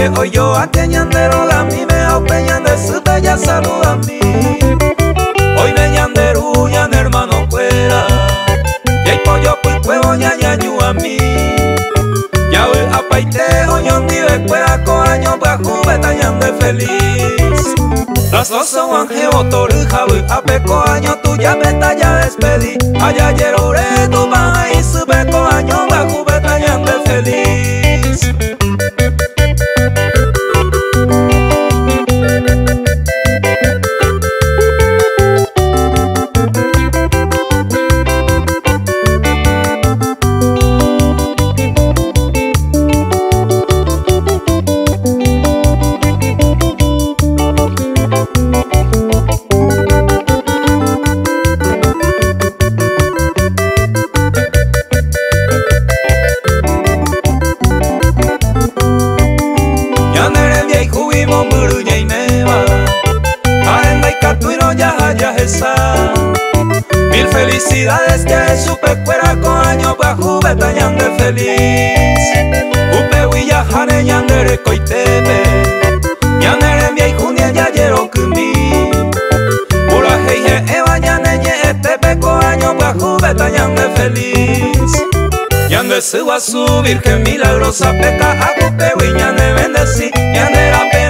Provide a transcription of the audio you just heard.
que hoy yo a que ñandero a mí me aupe ñande su bella salud a mí. Hoy me ñanderu ñan hermano fuera. Y hay pollo pulcuevo ñañañu a mí. Ya voy a paite oñón ni después con años bajo beta ñande feliz. Las dos son angeos toruja voy a peco año tu ya beta ya despedí. Allá yerure tu baja y sube con años bajo beta ñande feliz. Mil felicidades que supe fuera con años bajo beta ñande feliz. Upe huilla jane ñandere coitebe ñandere mi junia ya yero kumi. Pura heije eva ñaneñe este con años bajo beta ñande feliz. Ñande se va a su virgen milagrosa peca a upe huilla ne bendecí ñandera